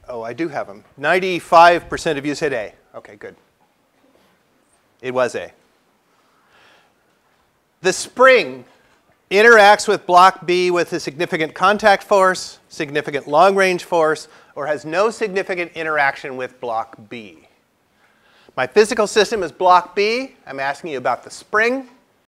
Oh, I do have them. 95% of you said A. Okay, good. It was A. The spring interacts with block B with a significant contact force, significant long-range force, or has no significant interaction with block B. My physical system is block B. I'm asking you about the spring.